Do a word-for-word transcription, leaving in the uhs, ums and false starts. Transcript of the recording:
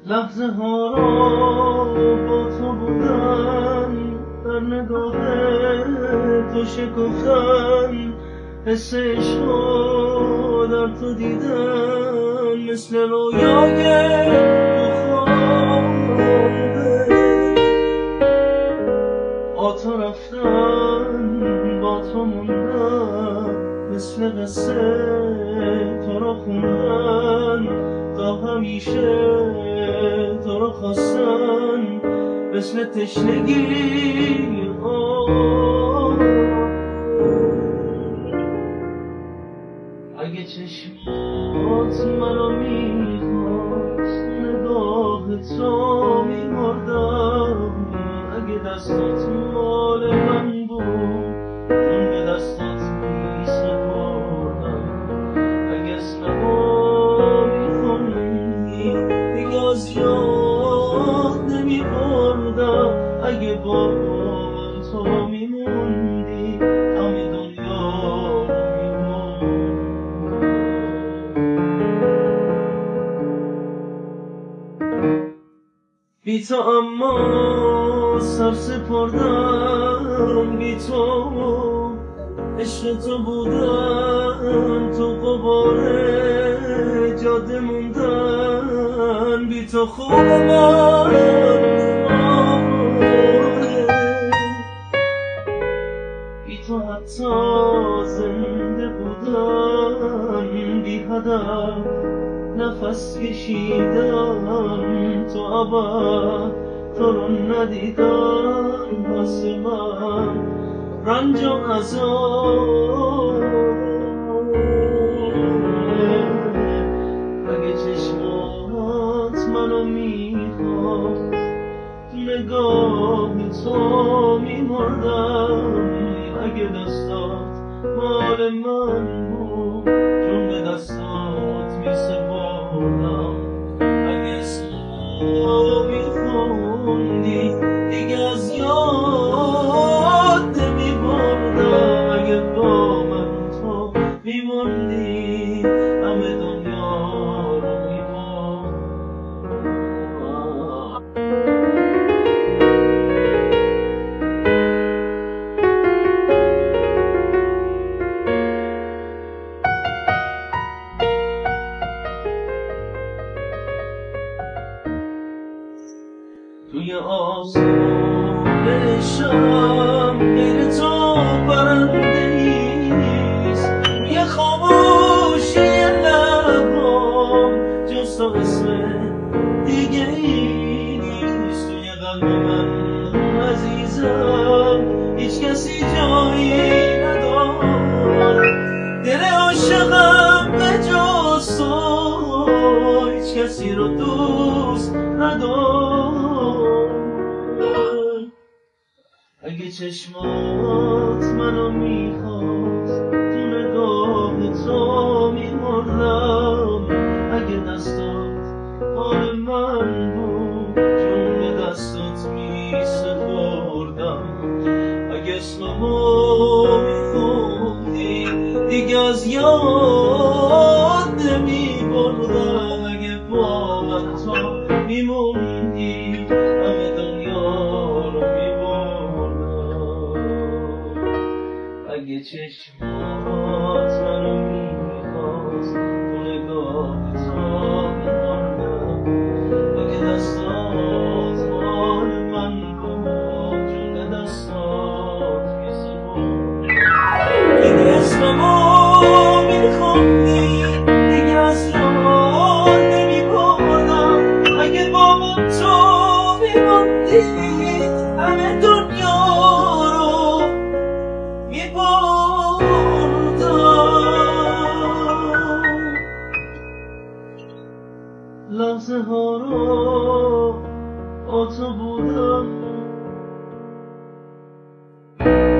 لحظه ها را با تو بودن، در نگاه تو شکفتن، حس عشق را در تو دیدن، مثل رویای تو خوابه. با تو رفتن، با تو موندن، مثل قصه تو را خوندن، تا همیشه تو را خواستن، مثل تشنگی آه. اگه چشمات منو میخواست، نگاه تو میمردم. اگه دستات مال من بود، چون به دستات میسپردم. اگه اسممو میخوندی، دیگه از یاد نمیبردم. اگه با من تو میموندی، همه دنیا رو میبردم. بی تو اما سر سپردم، بی تو عشق تو بودن، تو غبار جاده موندن. بی تو خوب من بی تو حتی زنده بودن، بی هدف نفس کشیدن، تو ابد تو رو ندیدن. واسه من رنج و عذاب. اگه چشمات منو میخواست، نگاه تو میمردم. اگه دستات مال من بود، چون به دستات میسپردم. اگه اسمو میخوندی، دیگه از یاد نمیبردم. اگه با من تو میموندی، همه دنیا رو میبردم. توی آسمان شب غیر تو پرنده نیست. توی خاموشی لبام جز تو اسم دیگه ای نیست. توی قلب من عزیزم هیچ کسی جایی نداره. دل عاشقم به جز تو هیچ کسی رو دوست نداره. اگه چشمات منو میخواست، تو نگاه تو میمردم. اگه دستات مال من بود، چون به دستات میسپردم. اگه اسممو میخوندی، دیگه از یاد نمیبردم. اگه با من تو میموندی، همه دنیا رو میبردم. اگه چشمات منو میخواست، تو نگاه تو میمردم. اگه دستات مال من بود، چون به دستات میسپردم. اگه اسممو میخوندی، دیگه از یاد نمیبردم. اگه با من تو میموندی، همه دنیا رو میبردم. لحظه ها رو با تو بودم.